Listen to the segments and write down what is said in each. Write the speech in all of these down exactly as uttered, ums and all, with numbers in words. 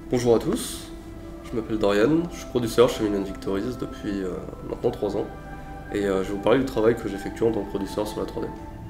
Bonjour à tous, je m'appelle Dorian, je suis producteur chez Million Victories depuis euh, maintenant trois ans et euh, je vais vous parler du travail que j'effectue en tant que producteur sur la trois D.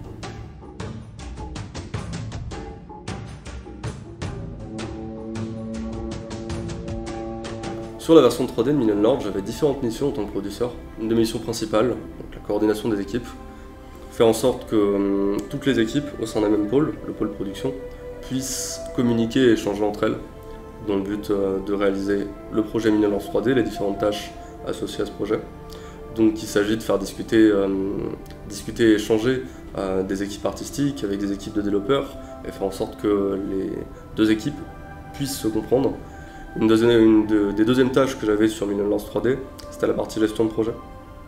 Sur la version trois D de Million Lords, j'avais différentes missions en tant que producteur. Une des missions principales, donc la coordination des équipes, faire en sorte que euh, toutes les équipes au sein d'un même pôle, le pôle production, puissent communiquer et échanger entre elles dans le but euh, de réaliser le projet Million Lords trois D, les différentes tâches associées à ce projet. Donc il s'agit de faire discuter, euh, discuter et échanger euh, des équipes artistiques avec des équipes de développeurs et faire en sorte que les deux équipes puissent se comprendre. Une, deuxième, une de, des deuxièmes tâches que j'avais sur Million Lords trois D, c'était la partie gestion de projet.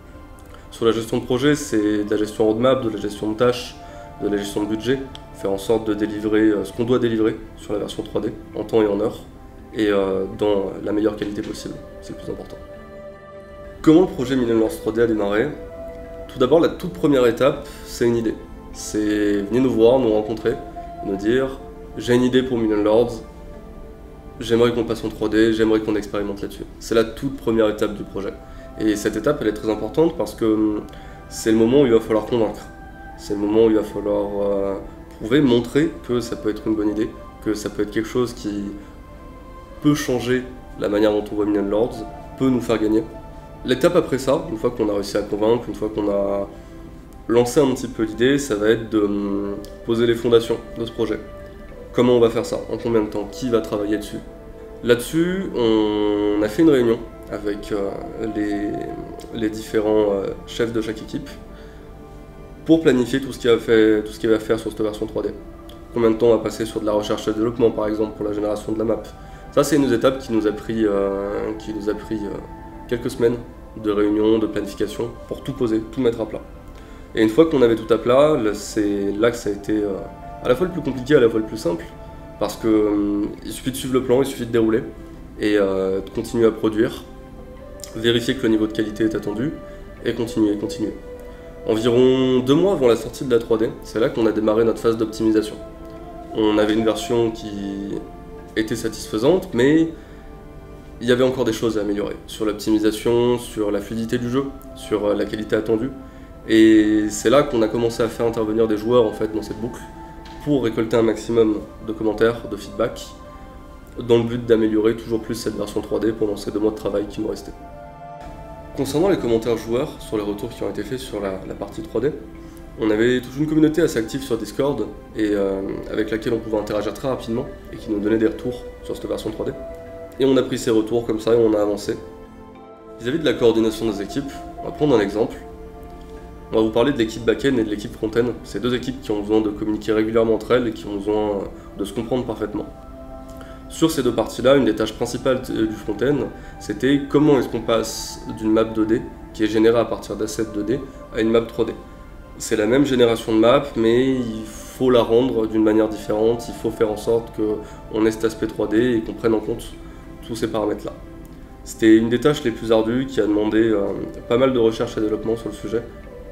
Sur la gestion de projet, c'est de la gestion roadmap, de la gestion de tâches, de la gestion de budget, faire en sorte de délivrer ce qu'on doit délivrer sur la version trois D, en temps et en heure, et euh, dans la meilleure qualité possible, c'est le plus important. Comment le projet Million Lords trois D a démarré? Tout d'abord, la toute première étape, c'est une idée. C'est venir nous voir, nous rencontrer, nous dire « j'ai une idée pour Million Lords, j'aimerais qu'on passe en trois D, j'aimerais qu'on expérimente là-dessus ». C'est la toute première étape du projet. Et cette étape, elle est très importante parce que c'est le moment où il va falloir convaincre. C'est le moment où il va falloir euh, prouver, montrer que ça peut être une bonne idée, que ça peut être quelque chose qui peut changer la manière dont on voit Million Lords, peut nous faire gagner. L'étape après ça, une fois qu'on a réussi à convaincre, une fois qu'on a lancé un petit peu l'idée, ça va être de um, poser les fondations de ce projet. Comment on va faire ça? En combien de temps? Qui va travailler dessus? Là-dessus, on a fait une réunion avec euh, les, les différents euh, chefs de chaque équipe pour planifier tout ce qu'il va, fait, tout ce qu'il va faire sur cette version trois D. Combien de temps on va passer sur de la recherche et développement, par exemple, pour la génération de la map. Ça, c'est une étape qui nous a pris, euh, qui nous a pris euh, quelques semaines de réunion, de planification, pour tout poser, tout mettre à plat. Et une fois qu'on avait tout à plat, c'est là que ça a été euh, à la fois le plus compliqué, à la fois le plus simple, parce qu'il euh, suffit de suivre le plan, il suffit de dérouler, et euh, de continuer à produire, vérifier que le niveau de qualité est attendu, et continuer, continuer. Environ deux mois avant la sortie de la trois D, c'est là qu'on a démarré notre phase d'optimisation. On avait une version qui était satisfaisante, mais il y avait encore des choses à améliorer sur l'optimisation, sur la fluidité du jeu, sur la qualité attendue. Et c'est là qu'on a commencé à faire intervenir des joueurs en fait dans cette boucle pour récolter un maximum de commentaires, de feedback, dans le but d'améliorer toujours plus cette version trois D pendant ces deux mois de travail qui nous restaient. Concernant les commentaires joueurs sur les retours qui ont été faits sur la, la partie trois D, on avait toute une communauté assez active sur Discord et euh, avec laquelle on pouvait interagir très rapidement et qui nous donnait des retours sur cette version trois D. Et on a pris ces retours comme ça et on a avancé. Vis-à-vis de la coordination des équipes, on va prendre un exemple. On va vous parler de l'équipe back-end et de l'équipe front-end. C'est deux équipes qui ont besoin de communiquer régulièrement entre elles et qui ont besoin de se comprendre parfaitement. Sur ces deux parties-là, une des tâches principales du front-end, c'était comment est-ce qu'on passe d'une map deux D qui est générée à partir d'assets deux D à une map trois D. C'est la même génération de map, mais il faut la rendre d'une manière différente, il faut faire en sorte qu'on ait cet aspect trois D et qu'on prenne en compte tous ces paramètres-là. C'était une des tâches les plus ardues qui a demandé euh, pas mal de recherche et développement sur le sujet.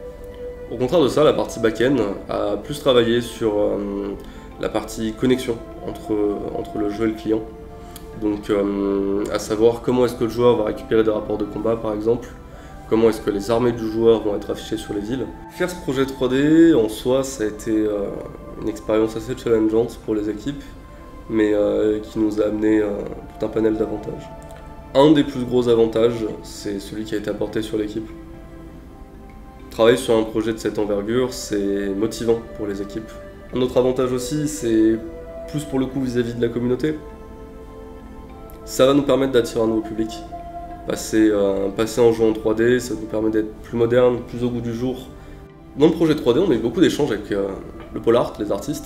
Au contraire de ça, la partie back-end a plus travaillé sur euh, la partie connexion entre, entre le jeu et le client. Donc euh, à savoir comment est-ce que le joueur va récupérer des rapports de combat par exemple, comment est-ce que les armées du joueur vont être affichées sur les villes. Faire ce projet trois D en soi, ça a été euh, une expérience assez challengeante pour les équipes, mais euh, qui nous a amené euh, tout un panel d'avantages. Un des plus gros avantages, c'est celui qui a été apporté sur l'équipe. Travailler sur un projet de cette envergure, c'est motivant pour les équipes. Un autre avantage aussi, c'est plus pour le coup vis-à-vis de la communauté. Ça va nous permettre d'attirer un nouveau public. Passer, euh, passer en jeu en trois D, ça nous permet d'être plus moderne, plus au goût du jour. Dans le projet trois D, on a eu beaucoup d'échanges avec euh, le pôle art, les artistes.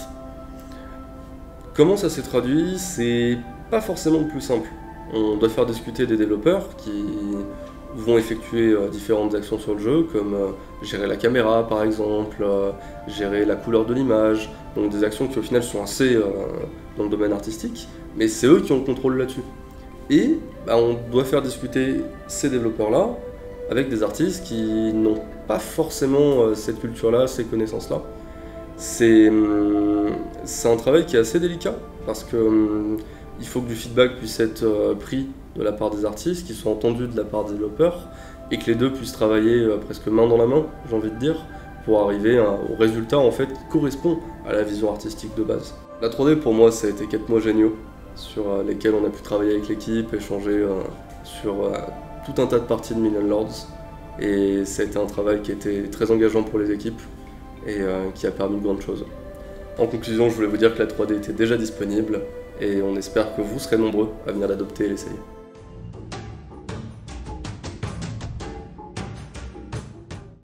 Comment ça s'est traduit? C'est pas forcément le plus simple. On doit faire discuter des développeurs qui vont effectuer euh, différentes actions sur le jeu, comme euh, gérer la caméra par exemple, euh, gérer la couleur de l'image, donc des actions qui au final sont assez euh, dans le domaine artistique, mais c'est eux qui ont le contrôle là-dessus. Et bah, on doit faire discuter ces développeurs-là avec des artistes qui n'ont pas forcément euh, cette culture-là, ces connaissances-là. C'est hum, un travail qui est assez délicat, parce que hum, il faut que du feedback puisse être euh, pris de la part des artistes, qu'ils soient entendus de la part des développeurs, et que les deux puissent travailler euh, presque main dans la main, j'ai envie de dire, pour arriver à, au résultat en fait qui correspond à la vision artistique de base. La trois D pour moi ça a été quatre mois géniaux, sur euh, lesquels on a pu travailler avec l'équipe, échanger euh, sur euh, tout un tas de parties de Million Lords, et ça a été un travail qui a été très engageant pour les équipes, et euh, qui a permis de grandes choses. En conclusion, je voulais vous dire que la trois D était déjà disponible, et on espère que vous serez nombreux à venir l'adopter et l'essayer.